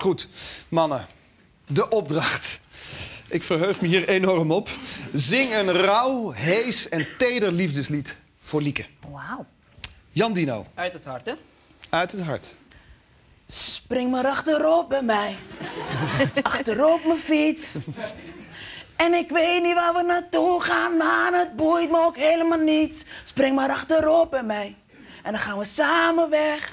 Goed, mannen. De opdracht. Ik verheug me hier enorm op. Zing een rauw, hees en teder liefdeslied voor Lieke. Wauw. Jan Dino. Uit het hart, hè? Uit het hart. Spring maar achterop bij mij. Achterop mijn fiets. En ik weet niet waar we naartoe gaan, maar het boeit me ook helemaal niets. Spring maar achterop bij mij. En dan gaan we samen weg.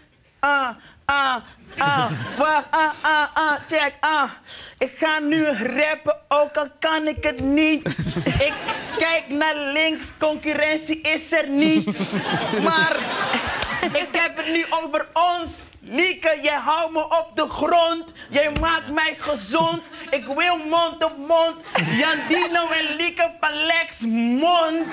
Check, Ik ga nu rappen, ook al kan ik het niet. Ik kijk naar links, concurrentie is er niet. Maar ik heb het nu over ons. Lieke, jij houdt me op de grond. Jij maakt mij gezond. Ik wil mond op mond. Jan Dino en Lieke van Lex mond.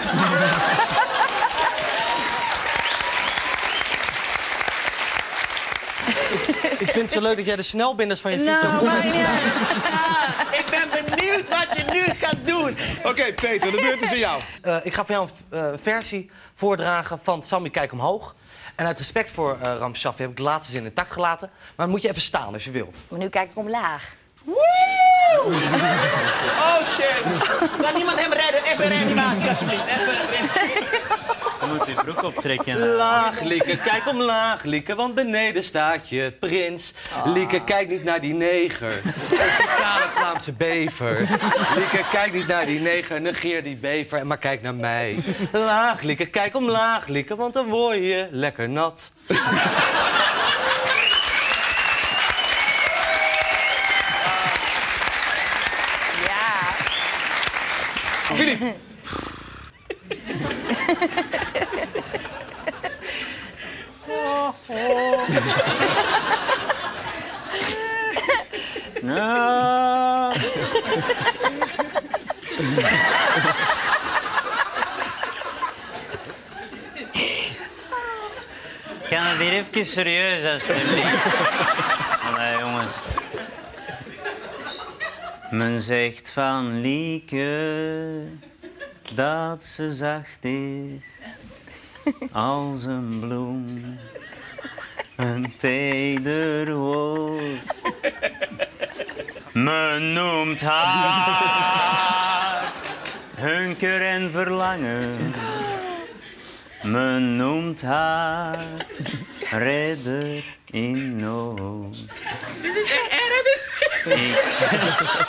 Ik vind het zo leuk dat jij de snelbinders van je fiets Nou, maar ja. Ik ben benieuwd wat je nu gaat doen. Oké, Peter, de beurt is aan jou. Ik ga voor jou een versie voordragen van Sammy Kijk Omhoog. En uit respect voor Ram Shaffi heb ik de laatste zin intact gelaten. Maar dan moet je even staan als je wilt. Maar nu kijk ik omlaag. Woe! Oh shit. Kan iemand hem redden? Even reanimatie alsjeblieft. Je moet je broek optrekken. Laag, Lieke, kijk omlaag, Lieke, want beneden staat je prins. Lieke, kijk niet naar die neger. Of die kale Vlaamse bever. Lieke, kijk niet naar die neger, negeer die bever, maar kijk naar mij. Laag, Lieke, kijk omlaag, Lieke, want dan word je lekker nat. Ja. Filip. Nou. Kan het hier even serieus, alsjeblieft? Allee, jongens. Men zegt van Lieke dat ze zacht is als een bloem. Een teder woord. Men noemt haar hunker en verlangen. Men noemt haar redder in nood. Ik zeg...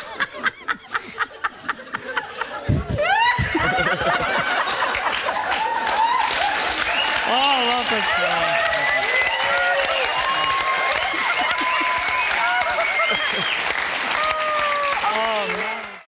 Oh, wat een...